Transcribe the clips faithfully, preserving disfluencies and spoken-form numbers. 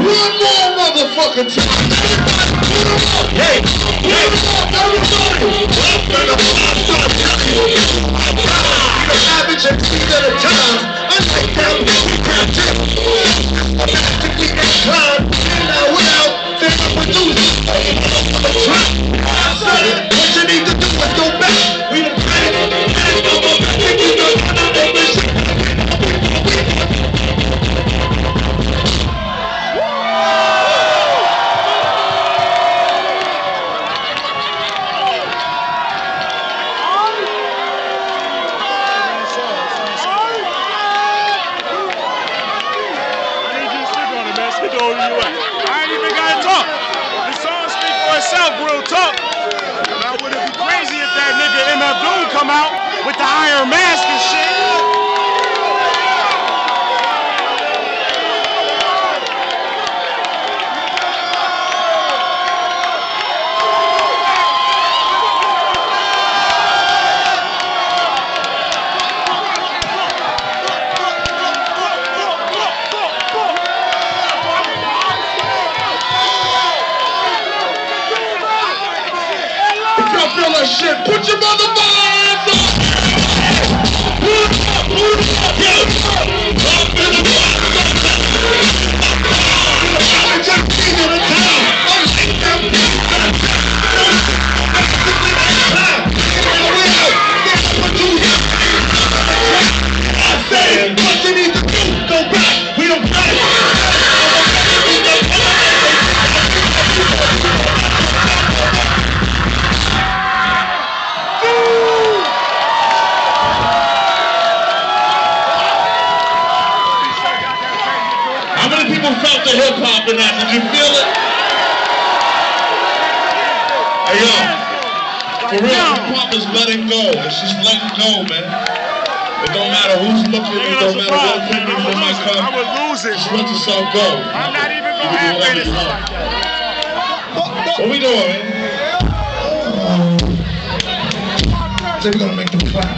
One more motherfucking time. Hey, hey, everybody. The average M C at a time. I like that. Practically inclined. Now without then I produce. I said it. What you need to do is go back. We done tried it. And it's over. I think we done done everything. Real talk. Now would it be crazy if that nigga M F Doom come out with the Iron Mask and shit? Feel that shit. Put your motherfucking hands up. Put it up, put it up, yeah. Up in the block. I just seen it in town. I like them. I'm simply that time. We out. That's what you hear. I said, what you need to do, go back. We don't play. How many people felt the hip hop in that? Did you feel it? Hey yo, for real, hip hop is letting go. It's just letting go, man. It don't matter who's looking, it don't matter what opinions they might come. I would lose it. Just let yourself go. I'm not even gonna have fantasy like that. What we doing, man? Then we're gonna make them clap.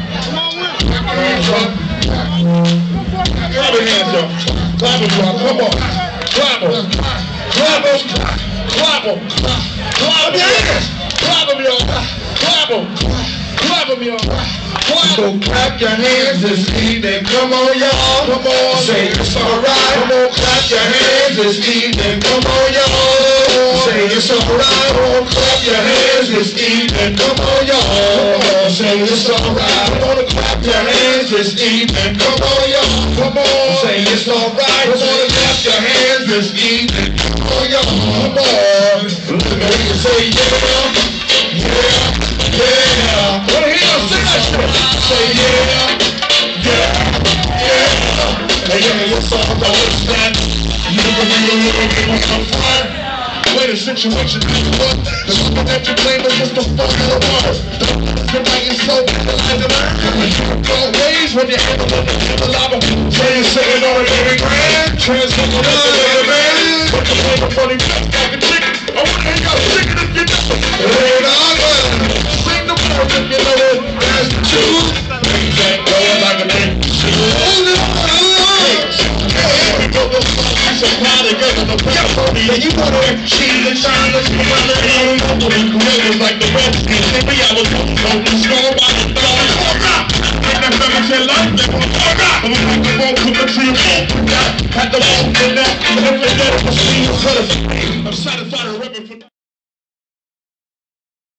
Clap your hands up. Clap them, y'all. Come on. Clap them. Clap them. Clap them. Clap your hands. Clap them, y'all. Clap them. Clap them, y'all. So clap your hands this evening. Come on, y'all. Come on. Say it's alright. Come on, clap your hands this evening. Come on, y'all. Say it's alright. Come on, clap your hands this evening. Come on, y'all. Say it's alright. Come on, clap your hands this evening. Come on, y'all. Come on. Say it's alright. Come on, clap your hands this evening. Come on, y'all. Come on. Look at me say yeah, yeah, yeah. Wanna hear you sing that shit? Say yeah, yeah, yeah. Hey, yeah, your song don't stand. You can be a little bit with some fun. Wait a situation, what? The people that you claim is just the fuck of the water. You're writing so bad, the learn. Go ways when you handle it, the lava. Say you're sitting on a baby grand. Transform the baby man. Put the paper funny back and chicken. I wanna hear y'all chicken if you know it. Hold on, sing the word if you know it. That's the truth. Things ain't going like a thing. Hold on. We go to some party, girl, in the party, and you wanna cheat and shine, let's come out and ain't nobody creators like the Redskins. Maybe I was hoping for the score by the dog. Fuck up! Make that fella say life, they wanna fuck up. I'm gonna make the wrong put the tree on. Had the wrong for that, and if they let it, I'm satisfied.